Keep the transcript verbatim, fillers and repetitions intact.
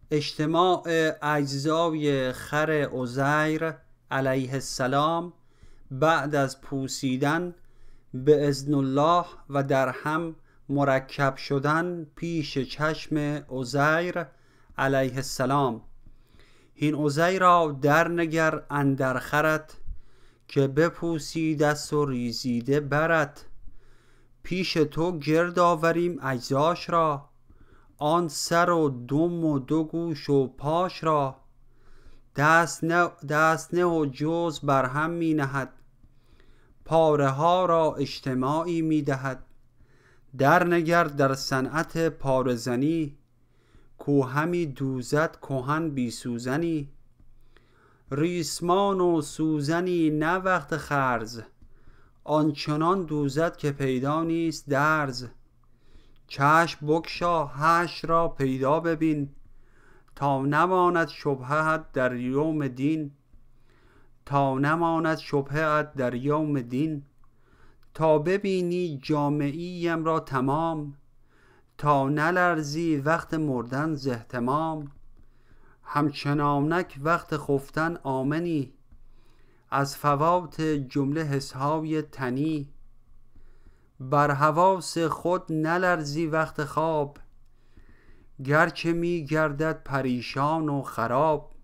اجتماع اجزای خر عزیر علیه السلام بعد از پوسیدن به اذن الله و در هم مرکب شدن پیش چشم عزیر علیه السلام. هین عزیرا در نگر اندر خرت، که بپوسیدست و ریزیده برت. پیش تو گرد آوریم اجزاش را، آن سر و دم و دو گوش و پاش را. دست نه, دست نه و جز بر هم می نهد، پاره ها را اجتماعی می دهد. در نگر در صنعت پاره زنی، کو همی دوزد کهن بی سوزنی. ریسمان و سوزنی نه وقت خرز، آنچنان دوزد که پیدا نیست درز. چشم بگشا حشر را پیدا ببین، تا نماند شبهت در یوم دین. تا نماند شبهت در یوم دین. تا ببینی جامعیم را تمام، تا نلرزی وقت مردن ز اهتمام. همچنانک وقت خفتن آمنی، از فوات جمله حسهای تنی. بر حواس خود نلرزی وقت خواب، گرچه می گردد پریشان و خراب.